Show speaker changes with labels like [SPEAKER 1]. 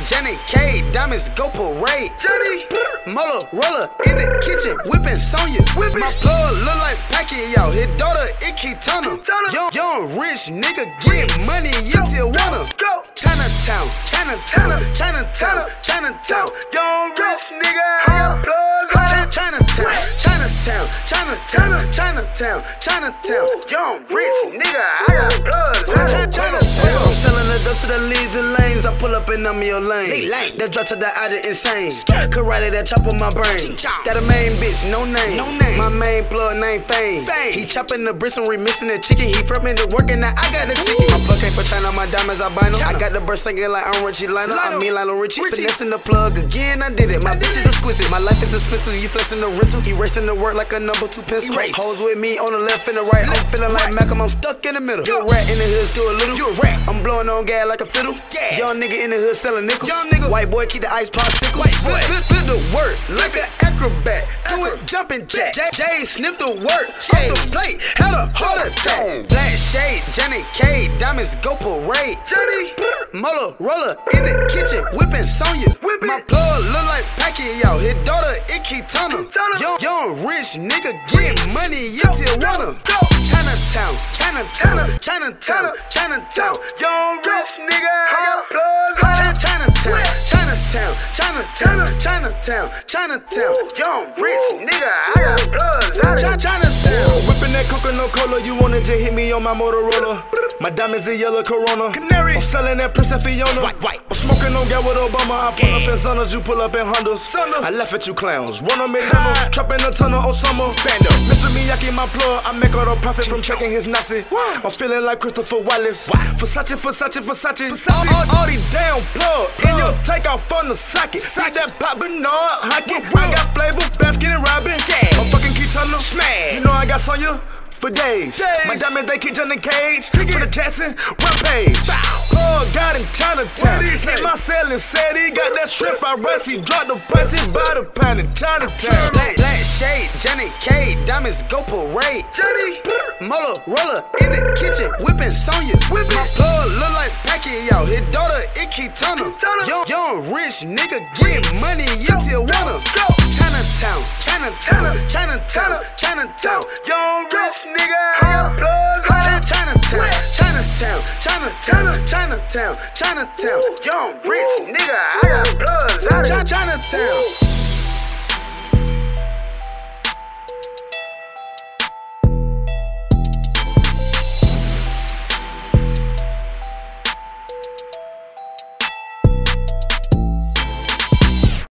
[SPEAKER 1] Janet K, diamonds go parade. Mola roller in the kitchen, whipping Sonya. My plug look like Pacquiao, his daughter Icky Turner. Young rich nigga get money in Tijuana. Chinatown, Chinatown, Chinatown, Chinatown. Young rich nigga, I got plugs. Chinatown, Chinatown, Chinatown, Chinatown, Chinatown. Young rich nigga, I got plugs. Chinatown. I'm selling the dope to the leads and lanes. I pull up and I'm in your lane. That drop to the out of insane. Karate that chop on my brain. Got a main bitch, no name. My main plug name Fame. He chopping the bricks and remixing the chicken. He from into work and now I got the ticket. My plug came for China, my diamonds albino. I got the burst singing like I'm Richie Lionel. I'm me Lionel Richie. Finessing the plug again, I did it. My bitch is exquisite. My life is expensive. You flexing the rental. Erasing the work like a number 2 pencil. Hoes with me on the left and the right. I'm feeling like Malcolm, I'm stuck in the middle. You a rat in the hood, still a little. You a rat. I'm blowing on gas like a fiddle. Young nigga in the hood selling nickels. Young nigga, white boy keep the ice popsicle. Flip the work like an acrobat. Do it jumping jack. Jay sniff the work off the plate. Had a heart attack. Black shade, Janet K, diamonds go parade. Mola roller in the kitchen, whipping Sonya. My plug look like Pacquiao, his daughter Icky Turner. Young rich nigga get money in Tijuana. Chinatown, Chinatown, Chinatown, Chinatown. Young rich nigga, I got plugs. Chinatown, Chinatown, Chinatown, Chinatown, Chinatown. Young rich nigga, I got plugs. Chinatown.
[SPEAKER 2] Whipping that coconut cola, you wanna just hit me on my Motorola. My diamonds in yellow Corona.
[SPEAKER 1] Canary.
[SPEAKER 2] I'm selling that Princess Fiona.
[SPEAKER 1] White.
[SPEAKER 2] I'm smoking on gas with Obama. I pull up in Zondas, you pull up in Hondas. I laugh at you clowns. Run on McDonald's, trapping a tunnel on summer. Bando. Mr. Miyagi, my plug. I make all the profit from checking his Nazi. I'm feeling like Christopher Wallace. Versace. All these damn plugs. In your takeoff from the socket. See that pop Bernard hockey. I got flavor, basket and Robin. I'm fucking keep Turner. Smash. You know I got Sonya for days. My diamonds, they keep in the cage. For the Jackson, rampage. Plug got in Chinatown. Hit my ceiling, said he got that strip. I rest, he dropped the price, he bought a pound in Chinatown.
[SPEAKER 1] Black shade, Janet K, diamonds go parade. Mola roller in the kitchen, whipping Sonya. My plug look like Pacquiao, his daughter Icky Turner. Young rich nigga get money in Tijuana. Chinatown, Chinatown, Chinatown, Chinatown. Young rich nigga, I got plugs. Chinatown, Chinatown, Chinatown, Chinatown, Chinatown. Young rich nigga, I got plugs. Chinatown.